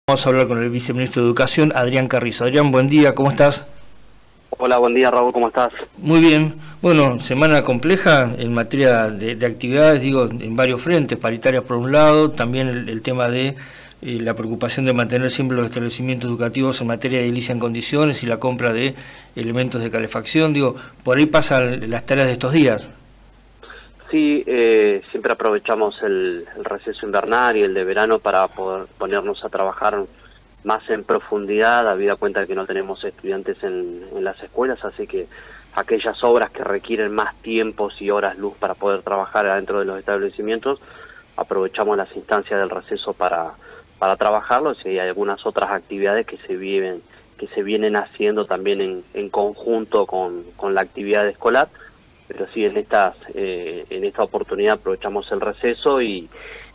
Vamos a hablar con el viceministro de Educación, Adrián Carrizo. Adrián, buen día, ¿cómo estás? Hola, buen día, Raúl, ¿cómo estás? Muy bien. Bueno, semana compleja en materia de actividades, digo, en varios frentes, paritarias por un lado, también el tema de la preocupación de mantener siempre los establecimientos educativos en materia de edilicia en condiciones y la compra de elementos de calefacción, digo, por ahí pasan las tareas de estos días. Sí, siempre aprovechamos el receso invernal y el de verano para poder ponernos a trabajar más en profundidad, habida cuenta de que no tenemos estudiantes en las escuelas, así que aquellas obras que requieren más tiempos y horas luz para poder trabajar adentro de los establecimientos, aprovechamos las instancias del receso para trabajarlos, y hay algunas otras actividades que se vienen haciendo también en conjunto con la actividad escolar. Pero sí, en esta oportunidad aprovechamos el receso y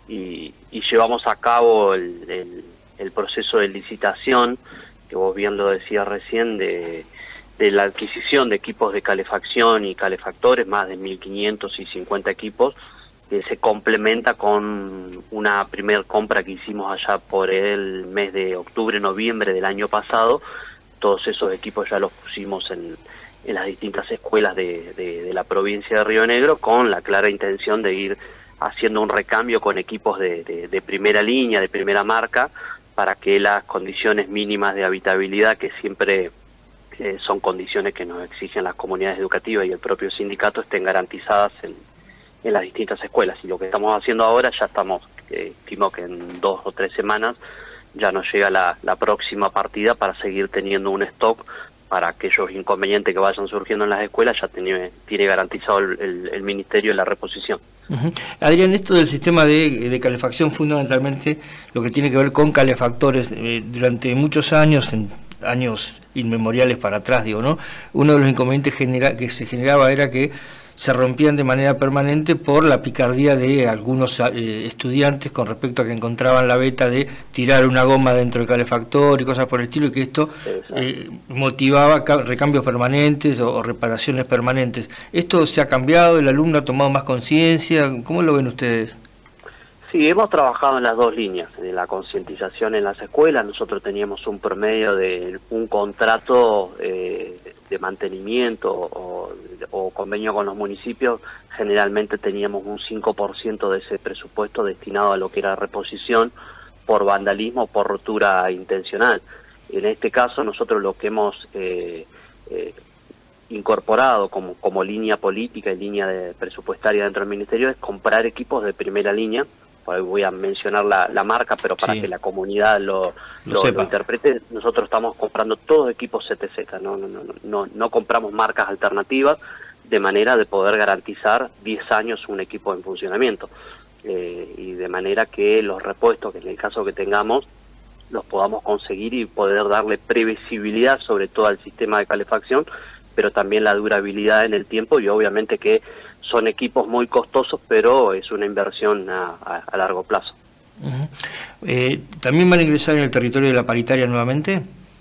llevamos a cabo el proceso de licitación, que vos bien lo decías recién, de la adquisición de equipos de calefacción y calefactores, más de 1.550 equipos, que se complementa con una primer compra que hicimos allá por el mes de octubre, noviembre del año pasado. Todos esos equipos ya los pusimos en las distintas escuelas de la provincia de Río Negro, con la clara intención de ir haciendo un recambio con equipos de primera línea, de primera marca, para que las condiciones mínimas de habitabilidad, que siempre son condiciones que nos exigen las comunidades educativas y el propio sindicato, estén garantizadas en las distintas escuelas. Y lo que estamos haciendo ahora, ya estamos, estimo que en 2 o 3 semanas ya nos llega la próxima partida para seguir teniendo un stock para aquellos inconvenientes que vayan surgiendo en las escuelas. Ya tiene garantizado el Ministerio la reposición. Adrián, esto del sistema de calefacción, fundamentalmente lo que tiene que ver con calefactores, durante muchos años, en años inmemoriales para atrás, digo, ¿no? Uno de los inconvenientes que se generaba era que se rompían de manera permanente por la picardía de algunos estudiantes con respecto a que encontraban la beta de tirar una goma dentro del calefactor y cosas por el estilo, y que esto motivaba recambios permanentes o reparaciones permanentes. ¿Esto se ha cambiado? ¿El alumno ha tomado más conciencia? ¿Cómo lo ven ustedes? Sí, hemos trabajado en las dos líneas, de la concientización en las escuelas. Nosotros teníamos un promedio de un contrato de mantenimiento o convenio con los municipios. Generalmente teníamos un 5% de ese presupuesto destinado a lo que era reposición por vandalismo o por rotura intencional. En este caso, nosotros lo que hemos incorporado como línea política y línea presupuestaria dentro del Ministerio es comprar equipos de primera línea. Por ahí voy a mencionar la marca, pero para que la comunidad lo interprete. Nosotros estamos comprando todos equipos CTZ, no compramos marcas alternativas, de manera de poder garantizar 10 años un equipo en funcionamiento, y de manera que los repuestos, que en el caso que tengamos, los podamos conseguir y poder darle previsibilidad sobre todo al sistema de calefacción, pero también la durabilidad en el tiempo. Y obviamente que son equipos muy costosos, pero es una inversión a largo plazo. ¿También van a ingresar en el territorio de la paritaria nuevamente?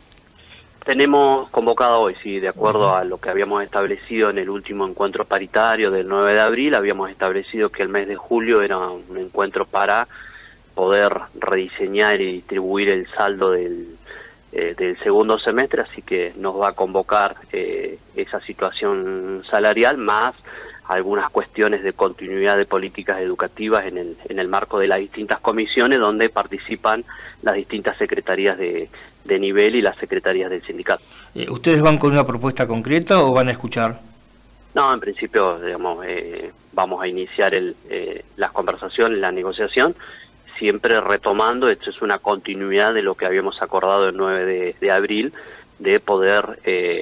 Tenemos convocado hoy, sí, de acuerdo a lo que habíamos establecido en el último encuentro paritario del 9 de abril, habíamos establecido que el mes de julio era un encuentro para poder rediseñar y distribuir el saldo del segundo semestre, así que nos va a convocar esa situación salarial, más algunas cuestiones de continuidad de políticas educativas en el marco de las distintas comisiones donde participan las distintas secretarías de nivel y las secretarías del sindicato. ¿Ustedes van con una propuesta concreta o van a escuchar? No, en principio, digamos, vamos a iniciar las conversaciones, la negociación, siempre retomando, esto es una continuidad de lo que habíamos acordado el 9 de abril, de poder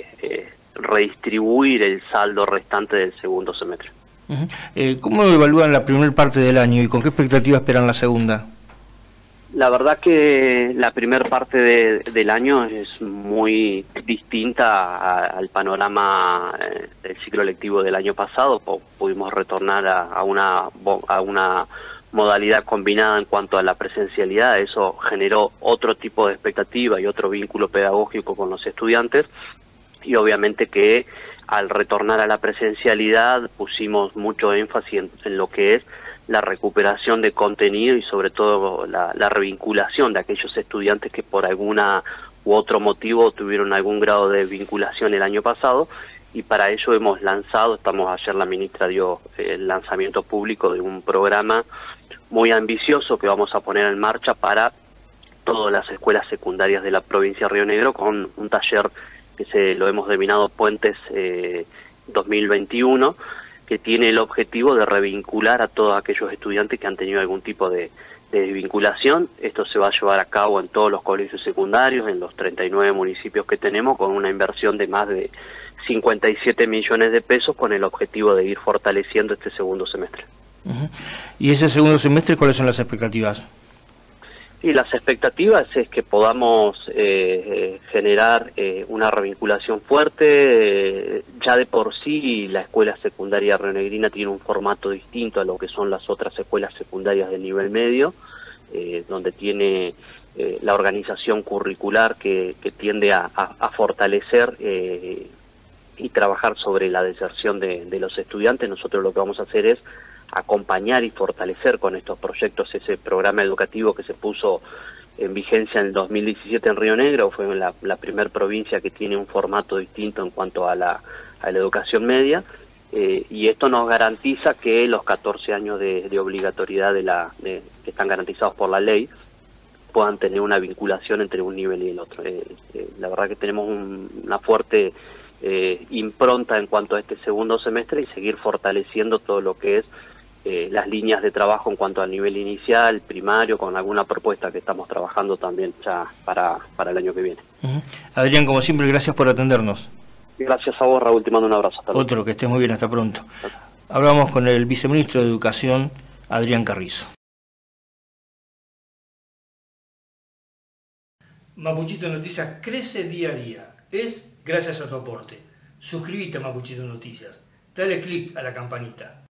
redistribuir el saldo restante del segundo semestre. ¿Cómo evalúan la primera parte del año y con qué expectativa esperan la segunda? La verdad que la primera parte del año es muy distinta al panorama del ciclo lectivo del año pasado. Pudimos retornar a una modalidad combinada en cuanto a la presencialidad. Eso generó otro tipo de expectativa y otro vínculo pedagógico con los estudiantes, y obviamente que al retornar a la presencialidad pusimos mucho énfasis en lo que es la recuperación de contenido y sobre todo la revinculación de aquellos estudiantes que por alguna u otro motivo tuvieron algún grado de vinculación el año pasado, y para ello hemos lanzado, ayer la ministra dio el lanzamiento público de un programa muy ambicioso que vamos a poner en marcha para todas las escuelas secundarias de la provincia de Río Negro, con un taller que lo hemos denominado Puentes 2021, que tiene el objetivo de revincular a todos aquellos estudiantes que han tenido algún tipo de vinculación. Esto se va a llevar a cabo en todos los colegios secundarios, en los 39 municipios que tenemos, con una inversión de más de 57 millones de pesos, con el objetivo de ir fortaleciendo este segundo semestre. ¿Y ese segundo semestre cuáles son las expectativas? Y las expectativas es que podamos generar una revinculación fuerte. Ya de por sí la escuela secundaria rionegrina tiene un formato distinto a lo que son las otras escuelas secundarias de nivel medio, donde tiene la organización curricular que tiende a fortalecer y trabajar sobre la deserción de los estudiantes. Nosotros lo que vamos a hacer es acompañar y fortalecer con estos proyectos ese programa educativo que se puso en vigencia en el 2017 en Río Negro. Fue la primer provincia que tiene un formato distinto en cuanto a la educación media, y esto nos garantiza que los 14 años de obligatoriedad que están garantizados por la ley puedan tener una vinculación entre un nivel y el otro. La verdad que tenemos una fuerte impronta en cuanto a este segundo semestre, y seguir fortaleciendo todo lo que es las líneas de trabajo en cuanto al nivel inicial, primario, con alguna propuesta que estamos trabajando también ya para el año que viene. Adrián, como siempre, gracias por atendernos. Gracias a vos, Raúl, te mando un abrazo. Hasta luego. Otro, que estés muy bien, hasta pronto. Hablamos con el viceministro de Educación, Adrián Carrizo. Mapuchito Noticias crece día a día. Es gracias a tu aporte. Suscríbete a Mapuchito Noticias. Dale click a la campanita.